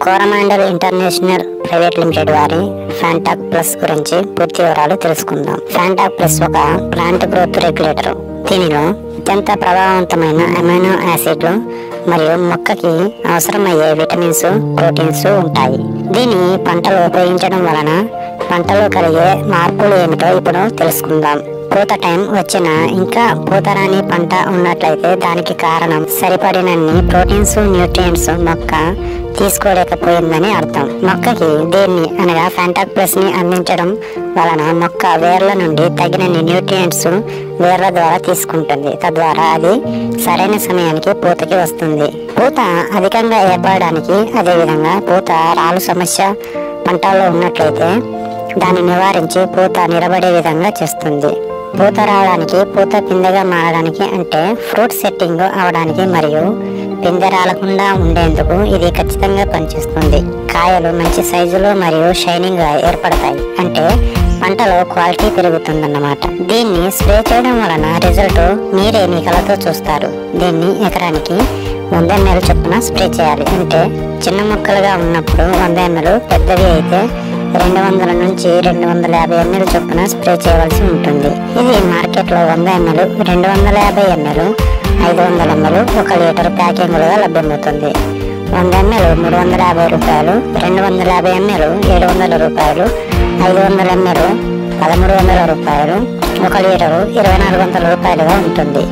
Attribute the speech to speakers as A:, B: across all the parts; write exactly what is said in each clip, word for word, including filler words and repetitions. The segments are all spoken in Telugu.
A: కోరమాండల్ ఇంటర్నేషనల్ ప్రైవేట్ లిమిటెడ్ వారి ఫ్యాంటాక్ ప్లస్ గురించి పూర్తి వివరాలు తెలుసుకుందాం. ఫ్యాంటాక్ ప్లస్ ఒక ప్లాంట్ గ్రోత్ రెగ్యులేటర్. దీనిలో అత్యంత ప్రభావవంతమైన అమైనో యాసిడ్లు మరియు మొక్కకి అవసరమయ్యే విటమిన్స్, ప్రోటీన్స్ ఉంటాయి. దీన్ని పంటలు ఉపయోగించడం వలన పంటలో కలిగే మార్పులు ఏమిటో ఇప్పుడు తెలుసుకుందాం. పూత టైం వచ్చిన ఇంకా పూత రాని పంట ఉన్నట్లయితే దానికి కారణం సరిపడినన్ని ప్రోటీన్స్, న్యూట్రియంట్స్ మొక్క తీసుకోలేకపోయిందని అర్థం. మొక్కకి దీన్ని అనగా ఫ్యాంటాక్ ప్లస్ ని అందించడం వలన మొక్క వేర్ల నుండి తగినన్ని న్యూట్రియంట్స్ వేర్ల ద్వారా తీసుకుంటుంది. తద్వారా అది సరైన సమయానికి పూతకి వస్తుంది. పూత అధికంగా ఏర్పడడానికి, అదేవిధంగా పూత రాలు సమస్య పంటల్లో ఉన్నట్లయితే దాన్ని నివారించి పూత నిలబడే విధంగా చేస్తుంది. పూత రావడానికి, పూత పిందెగా మారడానికి అంటే ఫ్రూట్ సెట్టింగ్ అవడానికి మరియు పిందె రాలకుండా ఉండేందుకు ఇది ఖచ్చితంగా పనిచేస్తుంది. కాయలు మంచి సైజులో మరియు షైనింగ్ గా ఏర్పడతాయి, అంటే పంటలో క్వాలిటీ పెరుగుతుందన్నమాట. దీన్ని స్ప్రే చేయడం వలన రిజల్ట్ మీరే మీ కళ్ళతో చూస్తారు. దీన్ని ఎకరానికి వంద ఎంఎల్ చొప్పున స్ప్రే చేయాలి. అంటే చిన్న మొక్కలుగా ఉన్నప్పుడు వంద ఎంఎల్, పెద్దవి అయితే రెండు వందల నుంచి రెండు వందల యాభై ఎంఎల్ చొప్పున స్ప్రే చేయవలసి ఉంటుంది. ఇది మార్కెట్లో వంద ఎంఎల్, రెండు వందల యాభై ఎంఎల్, ఐదు వందల ఎంఎల్ ఒక లీటర్ ప్యాకింగ్లుగా లభ్యమవుతుంది. వంద ఎంఎల్ మూడు వందల యాభై రూపాయలు, రెండు వందల యాభై ఎంఎల్ ఏడు వందల రూపాయలు, ఐదు వందల ఎంఎల్ పదమూడు వందల రూపాయలు, ఒక లీటరు ఇరవై నాలుగు వందల రూపాయలుగా ఉంటుంది.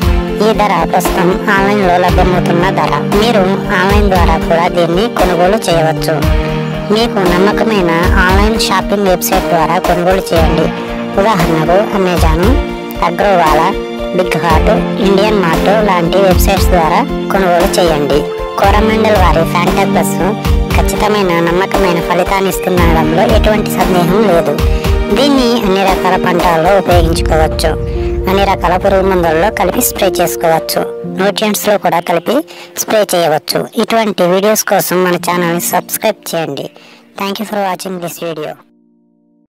A: ఈ ధర ప్రస్తుతం ఆన్లైన్లో లభ్యమవుతున్న ధర. మీరు ఆన్లైన్ ద్వారా కూడా దీన్ని కొనుగోలు చేయవచ్చు. మీకు నమ్మకమైన ఆన్లైన్ షాపింగ్ వెబ్సైట్ ద్వారా కొనుగోలు చేయండి. ఉదాహరణకు Amazon, Agrowala, BigHaat, Indian mart లాంటి వెబ్సైట్స్ ద్వారా కొనుగోలు చేయండి. కోరమాండల్ వారి ఫ్యాంటాక్ ప్లస్ ఖచ్చితమైన నమ్మకమైన ఫలితాన్ని ఇస్తుందనడంలో ఎటువంటి సందేహం లేదు. దీన్ని అన్ని రకాల పంటల్లో ఉపయోగించుకోవచ్చు. అన్ని రకాల పురుగు మందుల్లో కలిపి స్ప్రే చేసుకోవచ్చు. న్యూట్రియంట్స్ లో కూడా కలిపి స్ప్రే చేయవచ్చు. ఇటువంటి వీడియోస్ కోసం మన ఛానల్ని సబ్స్క్రైబ్ చేయండి. Thank you for watching this video.